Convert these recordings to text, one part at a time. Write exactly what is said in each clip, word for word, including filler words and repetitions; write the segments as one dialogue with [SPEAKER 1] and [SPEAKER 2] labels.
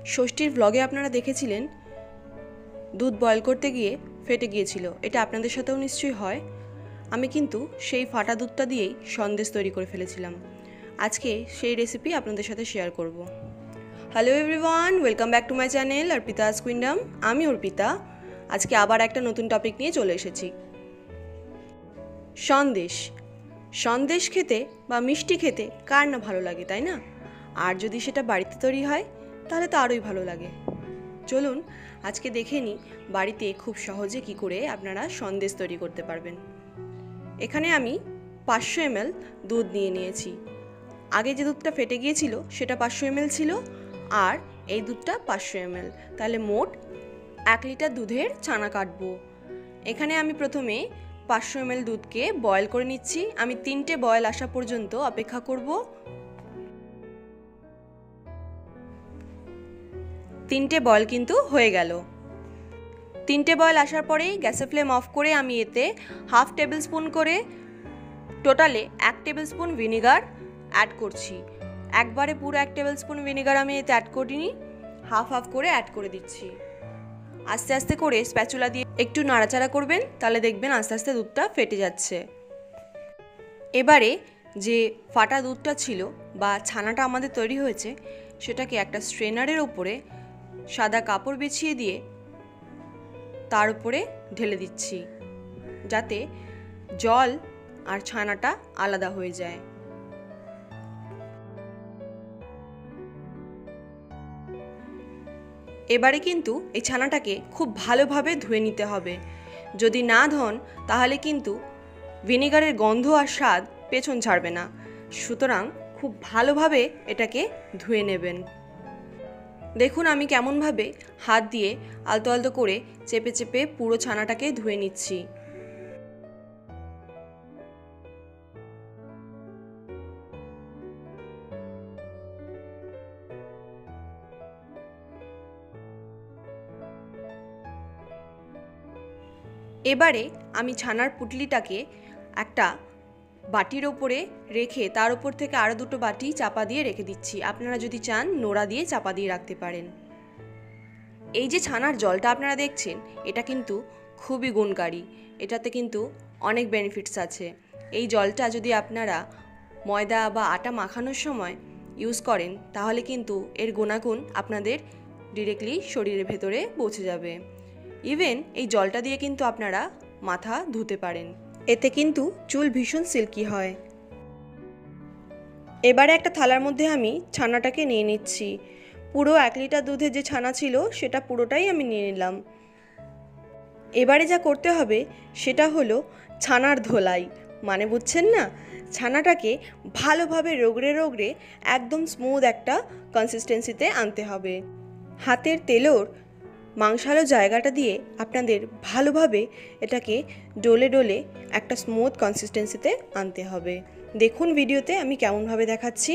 [SPEAKER 1] ষষ্ঠীর ব্লগে আপনারা দেখেছিলেন দুধ বয়েল করতে গিয়ে ফেটে গিয়েছিল। এটা আপনাদের সাথেও নিশ্চয়ই হয়। আমি কিন্তু সেই ফাটা দুধটা দিয়েই সন্দেশ তৈরি করে ফেলেছিলাম। আজকে সেই রেসিপি আপনাদের সাথে শেয়ার করব। Hello everyone, welcome back to my channel Arpita's queendom. আমি অর্পিতা। আজকে আবার একটা নতুন টপিক নিয়ে চলে এসেছি। সন্দেশ সন্দেশ খেতে বা মিষ্টি খেতে কার না ভালো লাগে, তাই না? আর যদি সেটা বাড়িতে তৈরি হয় তাহলে তো আরোই ভালো লাগে। চলুন আজকে দেখে নিই বাড়িতে খুব সহজে কি করে আপনারা সন্দেশ তৈরি করতে পারবেন। এখানে আমি পাঁচশো এমএল দুধ নিয়ে নিয়েছি। আগে যে দুধটা ফেটে গিয়েছিল সেটা পাঁচশো এমএল ছিল, আর এই দুধটা পাঁচশো এমএল, তাহলে মোট এক লিটার দুধের ছানা কাটবো। এখানে আমি প্রথমে পাঁচশো এমএল দুধকে বয়েল করে নিচ্ছি। আমি তিনটে বয়েল আসা পর্যন্ত অপেক্ষা করব। তিনটে বয়েল কিন্তু হয়ে গেল। তিনটে বয়েল আসার পরেই গ্যাসের ফ্লেম অফ করে আমি এতে হাফ টেবিল স্পুন করে টোটালে এক টেবিল স্পুন ভিনিগার অ্যাড করছি। একবারে পুরো এক টেবিল স্পুন ভিনিগার আমি এতে অ্যাড করিনি, হাফ হাফ করে অ্যাড করে দিচ্ছি। আস্তে আস্তে করে স্প্যাচুলা দিয়ে একটু নাড়াচাড়া করবেন, তাহলে দেখবেন আস্তে আস্তে দুধটা ফেটে যাচ্ছে। এবারে যে ফাটা দুধটা ছিল বা ছানাটা আমাদের তৈরি হয়েছে সেটাকে একটা স্ট্রেনারের ওপরে সাদা কাপড় বিছিয়ে দিয়ে তার উপরে ঢেলে দিচ্ছি, যাতে জল আর ছানাটা আলাদা হয়ে যায়। এবারে কিন্তু এই ছানাটাকে খুব ভালোভাবে ধুয়ে নিতে হবে। যদি না ধোন তাহলে কিন্তু ভিনিগারের গন্ধ আর স্বাদ পেছন ছাড়বে না। সুতরাং খুব ভালোভাবে এটাকে ধুয়ে নেবেন। দেখুন আমি কেমনভাবে হাত দিয়ে আলতো আলতো করে চেপে চেপে পুরো ছানাটাকে ধুয়ে নিচ্ছি। এবারে আমি ছানার পুটলিটাকে একটা বাটির ওপরে রেখে তার উপর থেকে আরও দুটো বাটি চাপা দিয়ে রেখে দিচ্ছি। আপনারা যদি চান নোড়া দিয়ে চাপা দিয়ে রাখতে পারেন। এই যে ছানার জলটা আপনারা দেখছেন, এটা কিন্তু খুবই গুণকারী। এটাতে কিন্তু অনেক বেনিফিটস আছে। এই জলটা যদি আপনারা ময়দা বা আটা মাখানোর সময় ইউজ করেন তাহলে কিন্তু এর গুণাগুণ আপনাদের ডিরেক্টলি শরীরের ভেতরে পৌঁছে যাবে। ইভেন এই জলটা দিয়ে কিন্তু আপনারা মাথা ধুতে পারেন। এতে কিন্তু চুল ভীষণ সিল্কি হয়। এবারে একটা থালার মধ্যে আমি ছানাটাকে নিয়ে নিচ্ছি। পুরো এক লিটার দুধের যে ছানা ছিল সেটা পুরোটাই আমি নিয়ে নিলাম। এবারে যা করতে হবে সেটা হলো ছানার ধোলাই, মানে বুঝছেন না? ছানাটাকে ভালোভাবে রগড়ে রগড়ে একদম স্মুথ একটা কনসিস্টেন্সিতে আনতে হবে। হাতের তেলোর মাংসালো জায়গাটা দিয়ে আপনাদের ভালোভাবে এটাকে ডলে ডলে একটা স্মুথ কনসিস্টেন্সিতে আনতে হবে। দেখুন ভিডিওতে আমি কেমনভাবে দেখাচ্ছি।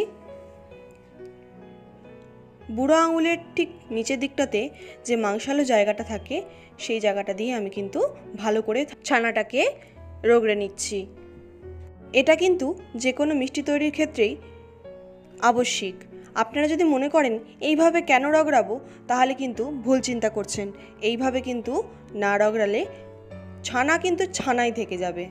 [SPEAKER 1] বুড়ো আঙুলের ঠিক নিচের দিকটাতে যে মাংসালো জায়গাটা থাকে সেই জায়গাটা দিয়ে আমি কিন্তু ভালো করে ছানাটাকে রগড়ে নিচ্ছি। এটা কিন্তু যে কোনো মিষ্টি তৈরির ক্ষেত্রেই আবশ্যিক। আপনারা যদি মনে করেন এইভাবে কেন রগড়াবো, তাহলে কিন্তু ভুল চিন্তা করছেন। এইভাবে কিন্তু না রগড়ালে ছানা কিন্তু ছানাই থেকে যাবে।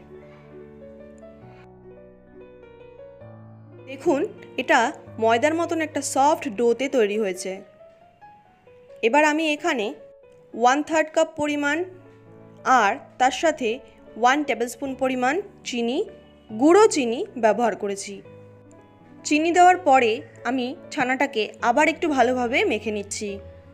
[SPEAKER 1] দেখুন এটা ময়দার মতন একটা সফট ডোতে তৈরি হয়েছে। এবার আমি এখানে ওয়ান থার্ড কাপ পরিমাণ আর তার সাথে ওয়ান টেবিল স্পুন পরিমাণ চিনি, গুঁড়ো চিনি ব্যবহার করেছি। চিনি দেওয়ার পরে আমি ছানাটাকে আবার একটু ভালোভাবে মেখে নিচ্ছি।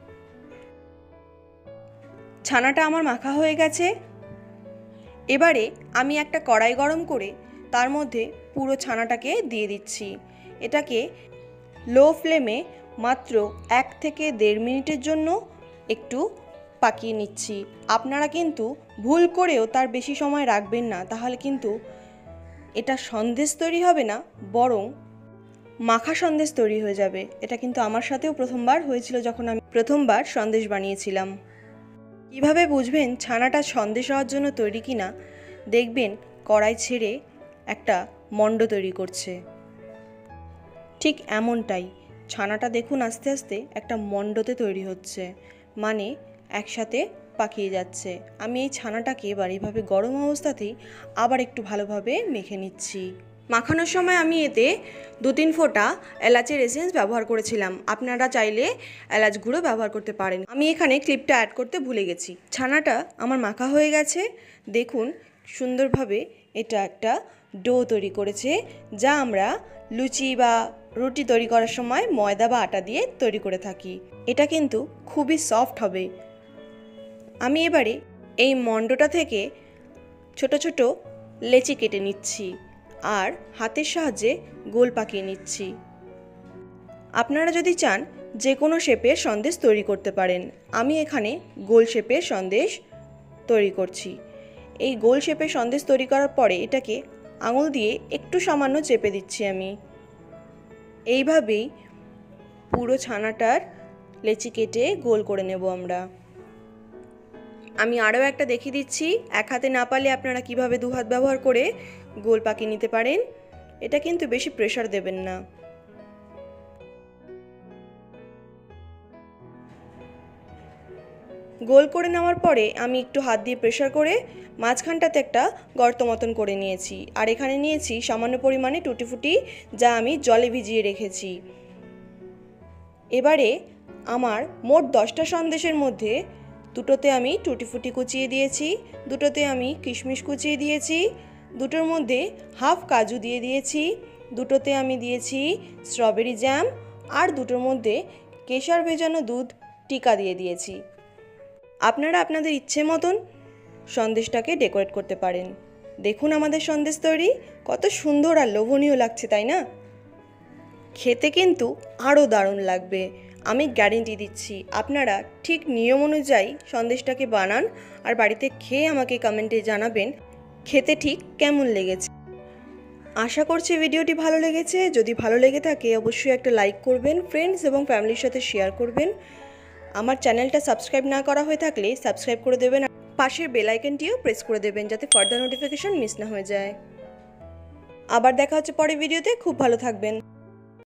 [SPEAKER 1] ছানাটা আমার মাখা হয়ে গেছে। এবারে আমি একটা কড়াই গরম করে তার মধ্যে পুরো ছানাটাকে দিয়ে দিচ্ছি। এটাকে লো ফ্লেমে মাত্র এক থেকে দেড় মিনিটের জন্য একটু পাকিয়ে নিচ্ছি। আপনারা কিন্তু ভুল করেও তার বেশি সময় রাখবেন না, তাহলে কিন্তু এটা সন্দেশ তৈরি হবে না, বরং মাখা সন্দেশ তৈরি হয়ে যাবে। এটা কিন্তু আমার সাথেও প্রথমবার হয়েছিল যখন আমি প্রথমবার সন্দেশ বানিয়েছিলাম। কিভাবে বুঝবেন ছানাটা সন্দেশ হওয়ার জন্য তৈরি কিনা? দেখবেন কড়াই ছেড়ে একটা মণ্ড তৈরি করছে, ঠিক এমনটাই। ছানাটা দেখুন আস্তে আস্তে একটা মণ্ডতে তৈরি হচ্ছে, মানে একসাথে পাকিয়ে যাচ্ছে। আমি এই ছানাটাকে এবার এইভাবে গরম অবস্থাতেই আবার একটু ভালোভাবে মেখে নিচ্ছি। মাখানোর সময় আমি এতে দু তিন ফোঁটা এলাচের এসেন্স ব্যবহার করেছিলাম, আপনারা চাইলে এলাচ গুঁড়ো ব্যবহার করতে পারেন। আমি এখানে ক্লিপটা অ্যাড করতে ভুলে গেছি। ছানাটা আমার মাখা হয়ে গেছে, দেখুন সুন্দরভাবে এটা একটা ডো তৈরি করেছে, যা আমরা লুচি বা রুটি তৈরি করার সময় ময়দা বা আটা দিয়ে তৈরি করে থাকি। এটা কিন্তু খুবই সফট হবে। আমি এবারে এই মণ্ডটা থেকে ছোট ছোট লেচি কেটে নিচ্ছি আর হাতের সাহায্যে গোল পাকিয়ে নিচ্ছি। আপনারা যদি চান যে কোনো শেপের সন্দেশ তৈরি করতে পারেন। আমি এখানে গোল শেপের সন্দেশ তৈরি করছি। এই গোল শেপের সন্দেশ তৈরি করার পরে এটাকে আঙুল দিয়ে একটু সামান্য চেপে দিচ্ছি আমি। এইভাবেই পুরো ছানাটার লেচি কেটে গোল করে নেব আমরা। আমি আরও একটা দেখিয়ে দিচ্ছি, এক হাতে না পারলে আপনারা কিভাবে দু হাত ব্যবহার করে গোল পাকিয়ে নিতে পারেন। এটা কিন্তু বেশি প্রেশার দেবেন না। গোল করে নেওয়ার পরে আমি একটু হাত দিয়ে প্রেশার করে মাঝখানটাতে একটা গর্ত মতন করে নিয়েছি। আর এখানে নিয়েছি সামান্য পরিমাণে টুটি ফুটি, যা আমি জলে ভিজিয়ে রেখেছি। এবারে আমার মোট দশটা সন্দেশের মধ্যে দুটোতে আমি টুটি ফুটি কুচিয়ে দিয়েছি, দুটোতে আমি কিশমিশ কুচিয়ে দিয়েছি, দুটোর মধ্যে হাফ কাজু দিয়ে দিয়েছি, দুটোতে আমি দিয়েছি স্ট্রবেরি জ্যাম, আর দুটোর মধ্যে কেশর ভেজানো দুধ টিকা দিয়ে দিয়েছি। আপনারা আপনাদের ইচ্ছে মতন সন্দেশটাকে ডেকোরেট করতে পারেন। দেখুন আমাদের সন্দেশ তৈরি, কত সুন্দর আর লোভনীয় লাগছে, তাই না? খেতে কিন্তু আরও দারুণ লাগবে, আমি গ্যারেন্টি দিচ্ছি। আপনারা ঠিক নিয়ম অনুযায়ী সন্দেশটাকে বানান আর বাড়িতে খেয়ে আমাকে কমেন্টে জানাবেন খেতে ঠিক কেমন লেগেছে। আশা করছি ভিডিওটি ভালো লেগেছে। যদি ভালো লেগে থাকে অবশ্যই একটা লাইক করবেন, ফ্রেন্ডস এবং ফ্যামিলির সাথে শেয়ার করবেন। আমার চ্যানেলটা সাবস্ক্রাইব না করা হয়ে থাকলে সাবস্ক্রাইব করে দেবেন, পাশের বেল আইকনটিও প্রেস করে দেবেন যাতে ফার্দার নোটিফিকেশন মিস না হয়ে যায়। আবার দেখা হচ্ছে পরের ভিডিওতে। খুব ভালো থাকবেন।